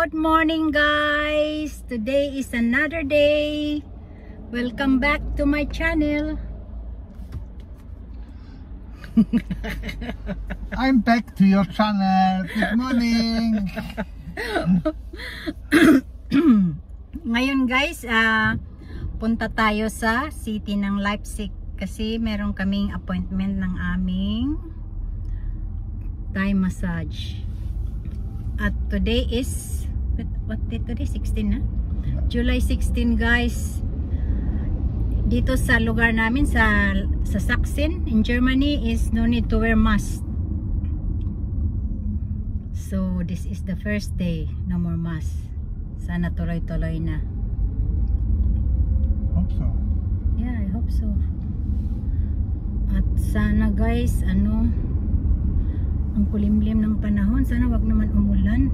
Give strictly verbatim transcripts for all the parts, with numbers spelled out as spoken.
Good morning guys! Today is another day. Welcome back to my channel. I'm back to your channel. Good morning. Ngayon guys, uh, punta tayo sa city ng Leipzig kasi meron kaming appointment ng aming Thai massage. At today is what day today? sixteen na? July sixteen guys. Dito sa lugar namin sa sa Sachsen in Germany is no need to wear mask. So this is the first day, no more mask. Sana tuloy-tuloy na. Hope so. Yeah, I hope so. At sana guys, ano, ang kulimlim ng panahon, sana wag naman umulan.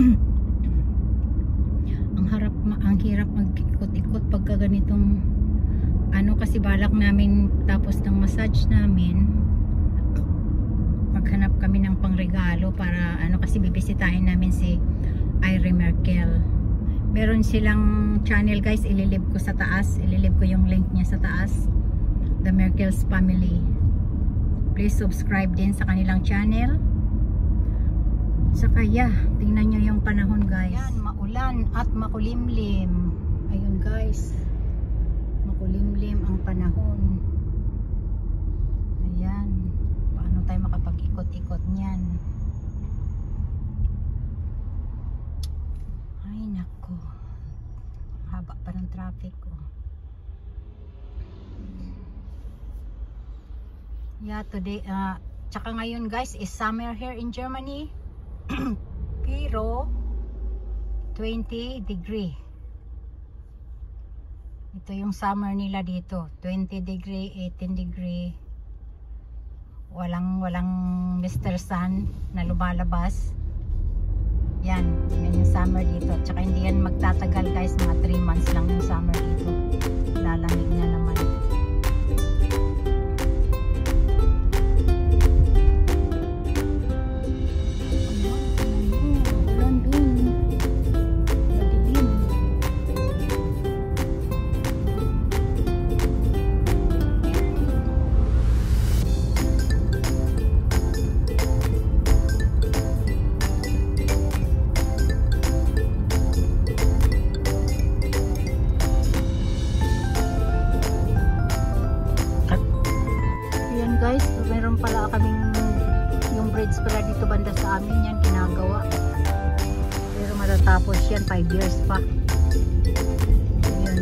ang harap ang hirap mag-ikot-ikot pagka ganitong ano, kasi balak namin tapos ng massage namin maghanap kami ng pangregalo para ano, kasi bibisitahin namin si Irene Merkel. Meron silang channel guys, ililib ko sa taas, ililib ko yung link niya sa taas, The Merkel's Family. Please subscribe din sa kanilang channel. Saka yeah, tingnan nyo yung panahon guys. Ayan, maulan at makulimlim. Ayun guys, makulimlim ang panahon. Ayan, paano tayo makapag-ikot-ikot niyan? Ay nako, haba pa ng traffic ko. Yeah, today, uh, tsaka ngayon guys is summer here in Germany. Pero twenty degree. Ito yung summer nila dito, twenty degree, eighteen degree. Walang walang Mister Sun na lumalabas. Yan, yan yung summer dito. Tsaka hindi yan magtatagal guys, mga three months lang yung summer dito. Lalamig na naman. Guys, meron pala kaming yung bridge pala dito banda sa amin, yan ginagawa, pero matatapos yan five years pa. Ayan.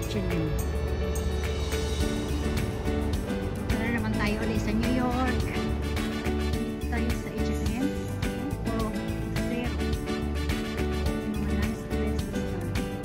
H and M. Tara naman tayo ulit sa New York. Tayo sa H and M. Oh, zero. Mga nice dresses na.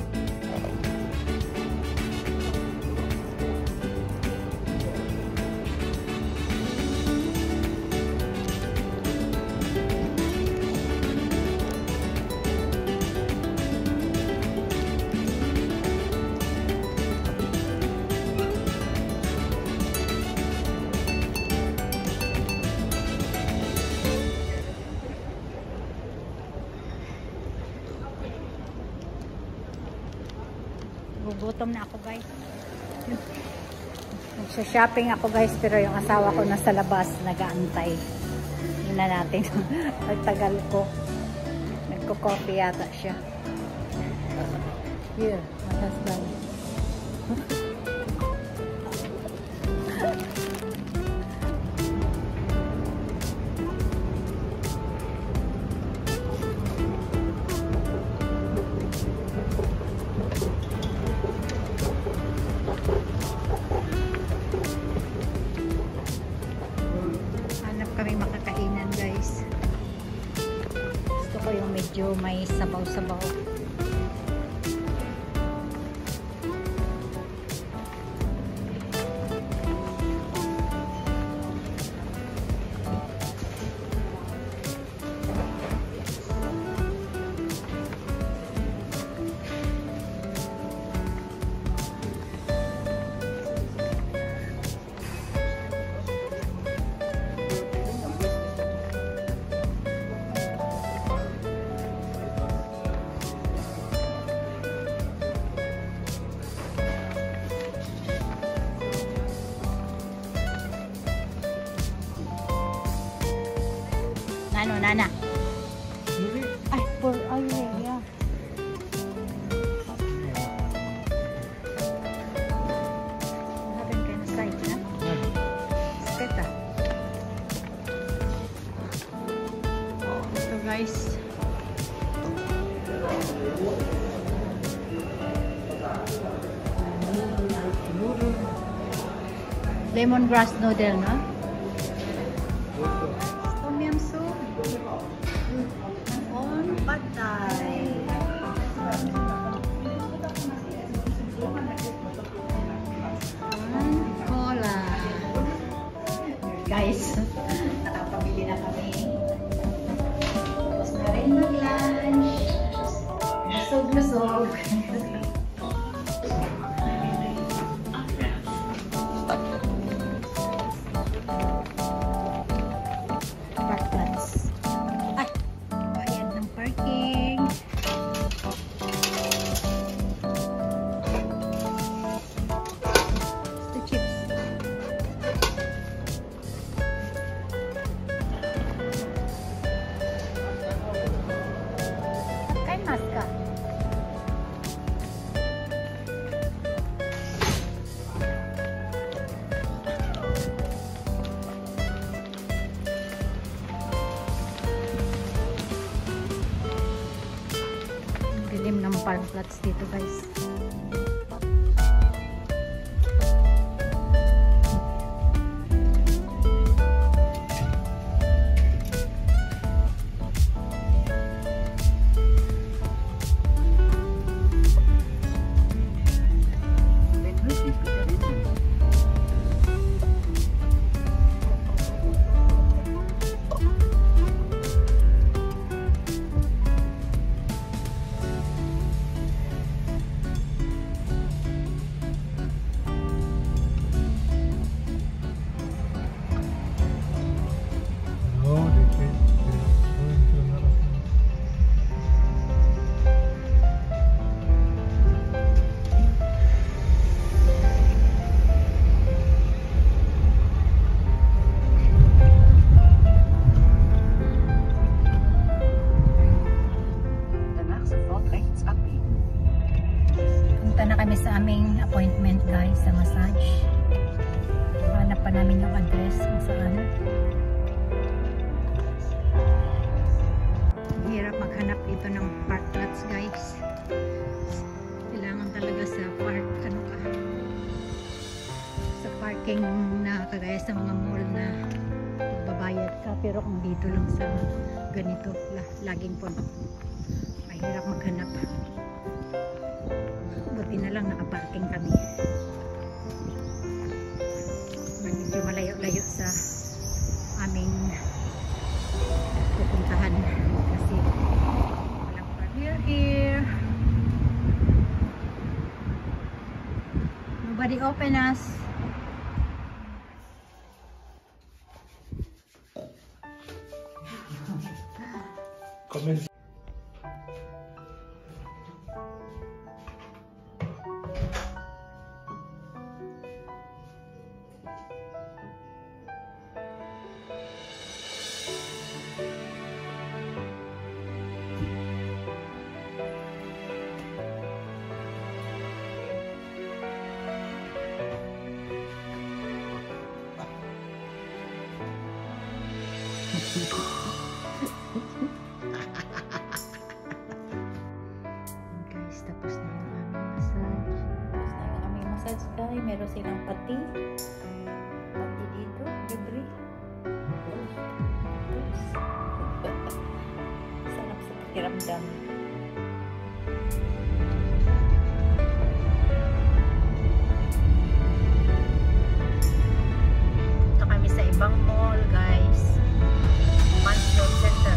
Gugutom na ako guys. Nagsha-shopping ako guys, pero yung asawa ko nasa labas nag-aantay. Yun na natin. Nagtagal ko. Nagko-coffee yata siya. Here, my husband. Medyo may sabaw-sabaw. Ano, Nana? Ay, for, ay, yeah. Haven't kind of sight, na? Speta. Ito, guys. Lemongrass noodle, no? Tom yum soup. On pad thai. And cola. Guys, nakapamili na kami. Tapos na rin mag-lunch. Lusog-lusog. Dilim ng park plots dito guys. Kami sa aming appointment guys sa massage. Hanap pa namin yung address kung saan. Hirap maghanap dito ng park lots guys. Kailangan talaga sa park ano ka parking na kagaya sa mga mall na magbabayad ka, pero kung dito lang sa ganito laging puno, mahirap maghanap. Buti na lang nakaparking kami, medyo malayo-layo sa aming pupuntahan kasi walang barrier here. Nobody open us. Comment. Guys, tapos na yung aming massage. Tapos na yung aming massage, guys. Meron silang pati. Pati dito, libre. Sarap sa pakiramdam. Ito kami sa ibang mall, guys. Mansfield Center.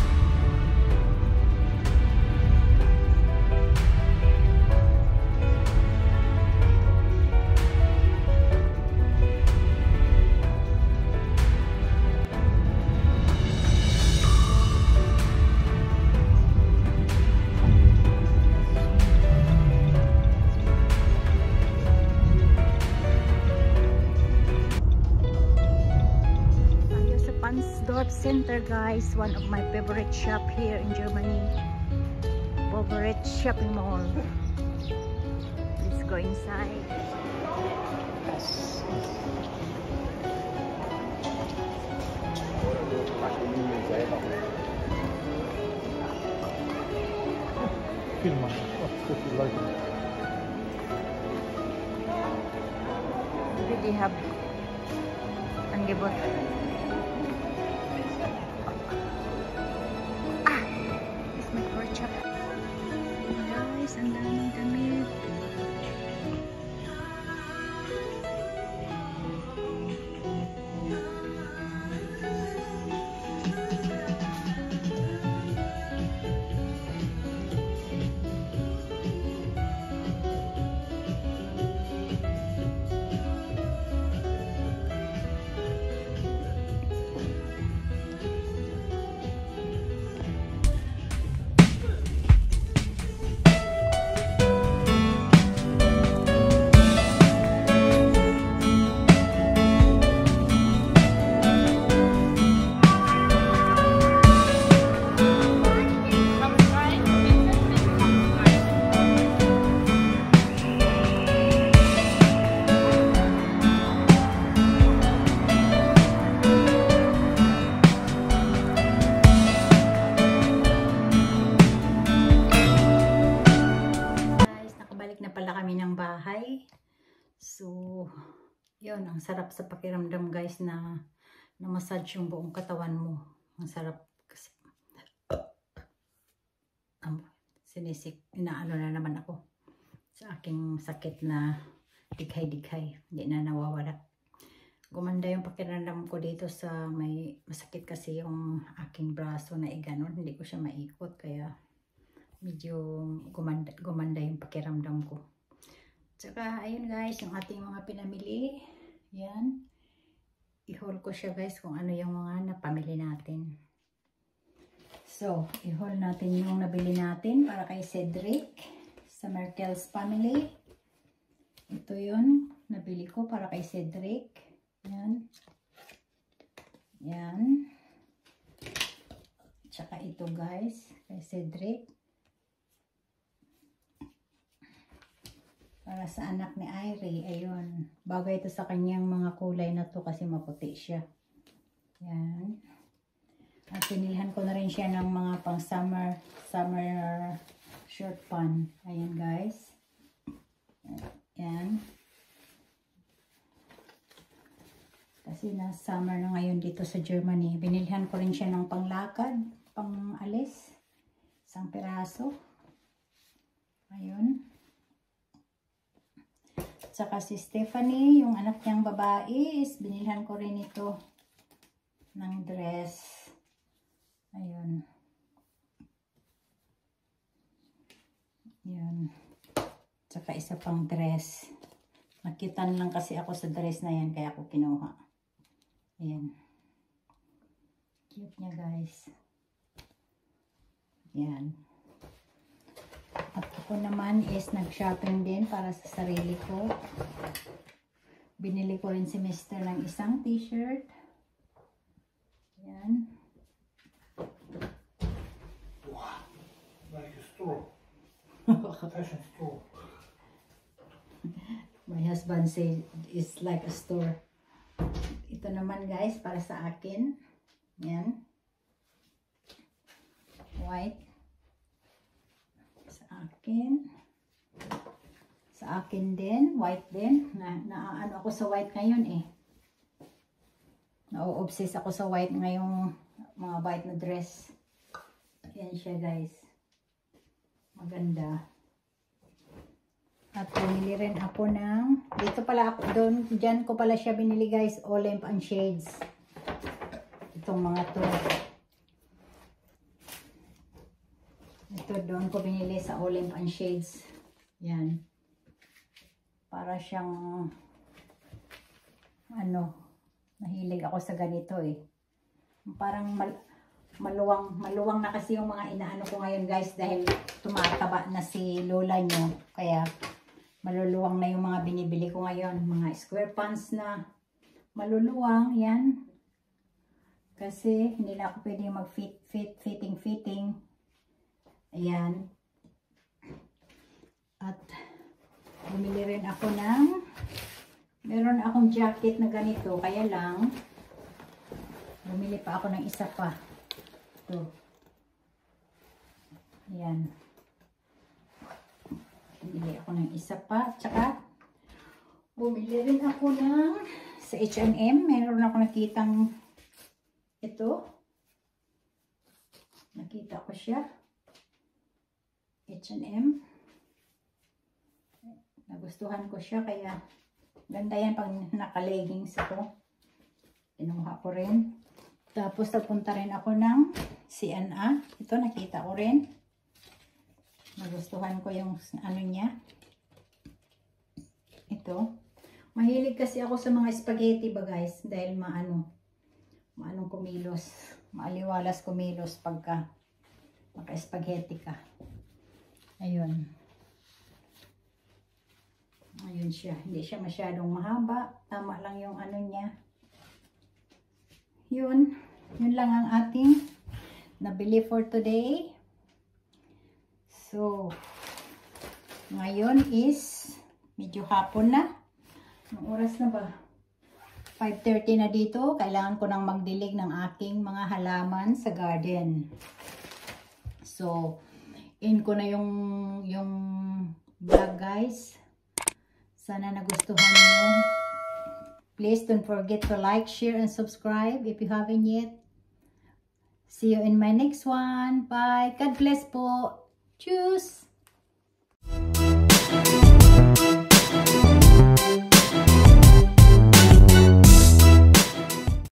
Pansdorf Center, guys, one of my favorite shop here in Germany. Favorite shopping mall. Let's go inside. Filma. Really have Angebot. Guys, ang daming damit. So, yun, ang sarap sa pakiramdam, guys, na na-massage yung buong katawan mo. Ang sarap kasi um, sinisik, inaano na naman ako sa aking sakit na dighay-dighay. Hindi na nawawala. Gumanda yung pakiramdam ko dito sa may masakit kasi yung aking braso na iganon. Hindi ko siya maikot, kaya medyo gumanda, gumanda yung pakiramdam ko. Tsaka, ayun guys, yung ating mga pinamili. Yan. I-haul ko siya guys kung ano yung mga napamili natin. So, i-haul natin yung nabili natin para kay Cedric sa Merkel's family. Ito yun, nabili ko para kay Cedric. Yan. Yan. Tsaka ito guys, kay Cedric. Para sa anak ni Irie, ayun. Bagay ito sa kanyang mga kulay na to kasi maputi siya. Yan. At pinilihan ko na rin siya ng mga pang summer, summer short pan. Ayan guys. Yan. Kasi na summer na ngayon dito sa Germany. Binilhan ko rin siya ng panglakad, pang alis. Isang piraso. Ayun. Tsaka si Stephanie, yung anak niyang babae, is binilhan ko rin ito ng dress. Ayun. Yun. Tsaka isa pang dress. Nakitan lang kasi ako sa dress na yan, kaya ako kinuha. Ayan. Cute niya, guys. Yan. At ako naman is nag-shopping din para sa sarili ko. Binili ko rin si mister ng isang t-shirt. Yan. Wow. Like a store. Fashion store. My husband said it's like a store. Ito naman, guys, para sa akin. Yan. White. Sa akin. Sa akin din. White din. Na, naaano ako sa white ngayon eh. Na-obsess ako sa white ngayong mga white na dress. Yan siya, guys. Maganda. At bumili rin ako ng, dito pala ako, doon, dyan ko pala siya binili, guys, Olymp and Shades. Itong mga to. Ito doon ko binili sa Olymp and Shades. Yan. Para siyang, ano, nahilig ako sa ganito eh. Parang mal, maluwang, maluwang na kasi yung mga inaano ko ngayon, guys, dahil tumataba na si lola nyo. Kaya, maluluwang na yung mga binibili ko ngayon. Mga square pants na maluluwang. Yan. Kasi hindi na ako pwede mag-fit, fit, fitting, fitting. Ayan. At bumili rin ako ng, meron akong jacket na ganito. Kaya lang, bumili pa ako ng isa pa. Ito. Ayan. Bumili ako ng isa pa. Tsaka, bumili rin ako ng sa H and M. Meron ako nakitang ito. Nakita ko siya. H and M. Nagustuhan ko siya. Kaya, ganda yan pag naka-leggings ito. Kinuha ko rin. Tapos, napunta rin ako ng C and A. Ito, nakita ko rin. Nagustuhan ko yung ano niya. Ito. Mahilig kasi ako sa mga spaghetti ba, guys. Dahil maano. Maanong kumilos. Maaliwalas kumilos pagka maka-spaghetti ka. Ayun. Ayun siya. Hindi siya masyadong mahaba. Tama lang yung ano niya. Yun. Yun lang ang ating nabili for today. So, ngayon is medyo hapon na. Anong oras na ba? five thirty na dito. Kailangan ko nang magdilig ng aking mga halaman sa garden. So, in ko na yung, yung vlog, guys. Sana nagustuhan nyo. Please don't forget to like, share, and subscribe if you haven't yet. See you in my next one. Bye. God bless po. Tschüss.